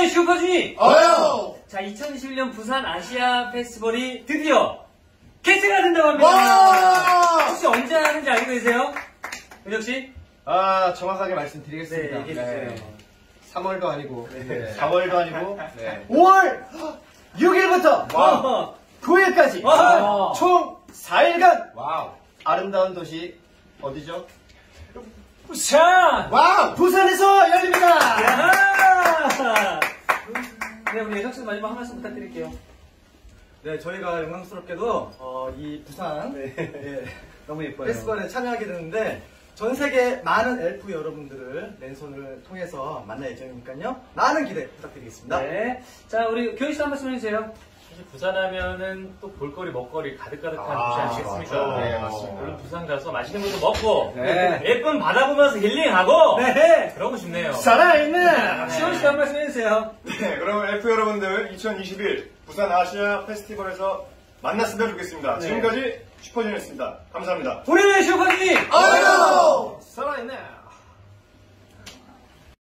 우리의 슈퍼주니! 어요! 자, 2021년 부산 아시아 페스티벌이 드디어 개최가 된다고 합니다. 와! 혹시 언제 하는지 알고 계세요? 은혁씨? 아, 정확하게 말씀드리겠습니다. 네, 얘기해주세요. 3월도 아니고, 네. 4월도 아니고, 5월 6일부터 와우. 9일까지 와우. 총 4일간 와우. 아름다운 도시 어디죠? 부산! 와우! 부산에서 열립니다! 야하! 네, 우리 혁씨 마지막 한 말씀 부탁드릴게요. 네, 저희가 영광스럽게도 이 부산 너무 예뻐요. 페스티벌에 참여하게 되는데 전 세계 많은 엘프 여러분들을 맨손을 통해서 만날 예정이니까요. 많은 기대 부탁드리겠습니다. 네. 자, 우리 교희 씨 한 말씀 해주세요. 사실 부산 하면은 또 볼거리, 먹거리 가득가득한 도시 아니겠습니까? 맞아요. 네, 맞습니다. 오늘 부산 가서 맛있는 것도 먹고, 네. 예쁜 바다 보면서 힐링하고, 네. 그러고 싶네요. 살아있는! 시원 씨 한 말씀 해주세요. 네, 그럼 엘프 여러분들 2021 부산 아시아 페스티벌에서 만났으면 좋겠습니다. 네. 지금까지 슈퍼주니어였습니다. 감사합니다. 우리의 슈퍼주니! 어요!